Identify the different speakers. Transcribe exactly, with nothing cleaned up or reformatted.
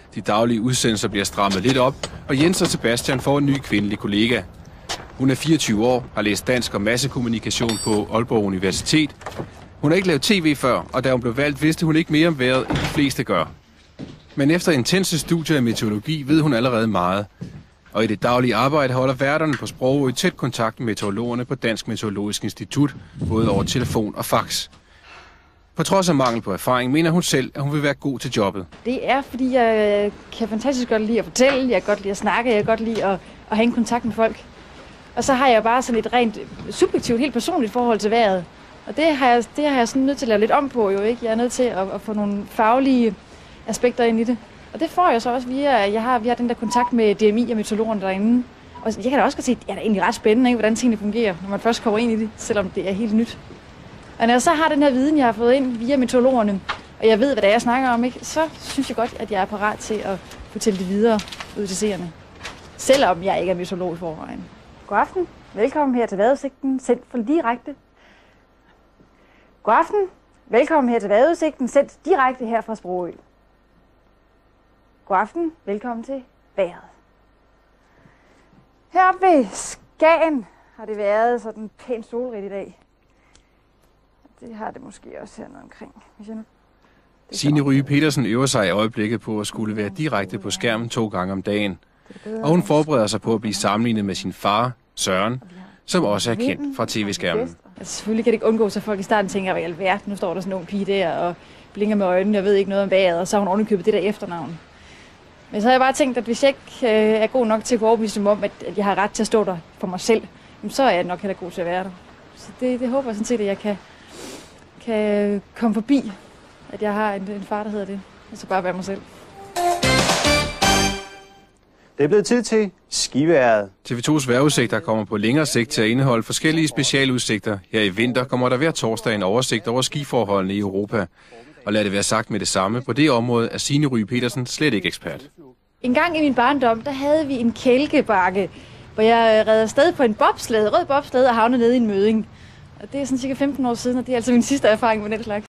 Speaker 1: De daglige udsendelser bliver strammet lidt op, og Jens og Sebastian får en ny kvindelig kollega. Hun er fireogtyve år, har læst dansk og massekommunikation på Aalborg Universitet. Hun har ikke lavet tv før, og da hun blev valgt, vidste hun ikke mere om vejret, end de fleste gør. Men efter intense studier i meteorologi ved hun allerede meget. Og i det daglige arbejde holder værterne på Sprogø i tæt kontakt med meteorologerne på Dansk Meteorologisk Institut, både over telefon og fax. På trods af mangel på erfaring, mener hun selv, at hun vil være god til jobbet.
Speaker 2: Det er, fordi jeg kan fantastisk godt lide at fortælle, jeg kan godt lide at snakke, jeg kan godt lide at, at have en kontakt med folk. Og så har jeg bare sådan et rent subjektivt, helt personligt forhold til vejret. Og det har jeg, det har jeg sådan nødt til at lave lidt om på, jo ikke? Jeg er nødt til at, at få nogle faglige aspekter ind i det. Og det får jeg så også via, at jeg har, vi har den der kontakt med D M I og meteorologerne derinde. Og jeg kan da også godt se, at det er egentlig ret spændende, ikke, hvordan tingene fungerer, når man først kommer ind i det, selvom det er helt nyt. Og når jeg så har den her viden, jeg har fået ind via meteorologerne, og jeg ved, hvad det er, jeg snakker om, ikke, så synes jeg godt, at jeg er parat til at fortælle det videre ud til seerne. Selvom jeg ikke er meteorolog i forvejen. God aften. Velkommen her til vejrudsigten, sendt for direkte. God aften. Velkommen her til vejrudsigten, sendt direkte her fra Sprogø. God aften. Velkommen til vejret. Heroppe ved Skagen har det været sådan pænt solrigt i dag. Det har det måske også hernede omkring.
Speaker 1: Signe Ryge Petersen øver sig i øjeblikket på at skulle være direkte på skærmen to gange om dagen. Og hun forbereder sig på at blive sammenlignet med sin far, Søren, som også er kendt fra tv-skærmen.
Speaker 2: Altså, selvfølgelig kan det ikke undgås, at folk i starten tænker, hvad i alverden, nu står der sådan en ung pige der og blinker med øjnene, jeg ved ikke noget om vejret, og så har hun ovenikøbet det der efternavn. Men så har jeg bare tænkt, at hvis jeg ikke øh, er god nok til at overbevise dem om, at, at jeg har ret til at stå der for mig selv, så er jeg nok heller god til at være der. Så det, det håber jeg sådan set, at jeg kan, kan komme forbi, at jeg har en, en far, der hedder det. Altså bare være mig selv.
Speaker 3: Det er blevet tid til skiværet.
Speaker 1: T V to's vejrudsigter kommer på længere sigt til at indeholde forskellige specialudsigter. Her i vinter kommer der hver torsdag en oversigt over skiforholdene i Europa. Og lad det være sagt med det samme, på det område er Signe Ryge Petersen slet ikke ekspert.
Speaker 2: En gang i min barndom, der havde vi en kælkebakke, hvor jeg redde afsted på en bobslæde, rød bobslæde og havnede nede i en møding. Og det er sådan cirka femten år siden, og det er altså min sidste erfaring med den slags.